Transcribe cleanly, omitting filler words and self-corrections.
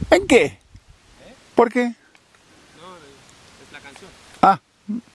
¿En qué? ¿Eh? ¿Por qué? No, es la canción. Ah.